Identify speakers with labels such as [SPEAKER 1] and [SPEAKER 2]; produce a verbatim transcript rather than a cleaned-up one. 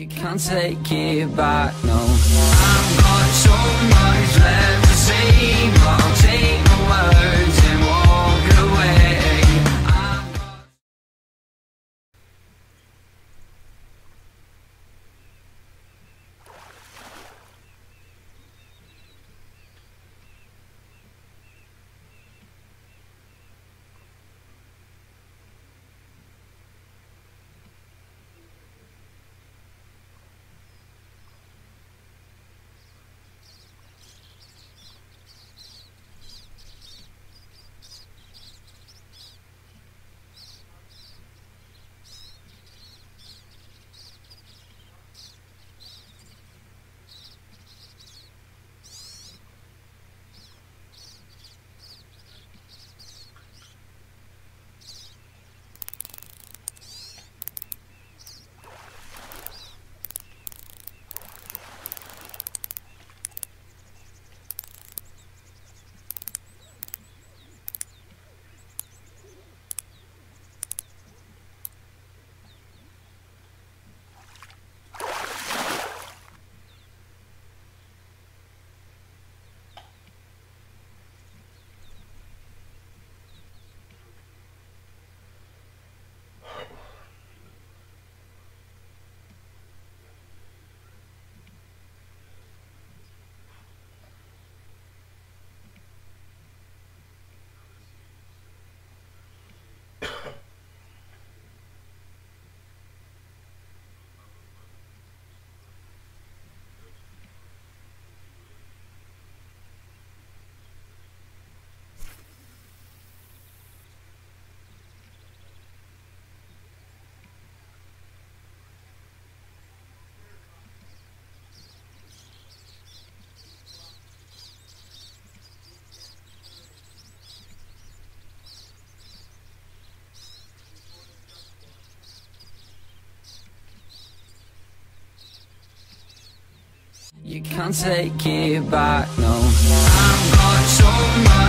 [SPEAKER 1] You can't take it back, no. I've got so much left to say, but I'll take my words and walk away. I've got You can't take it back, no. I've got so much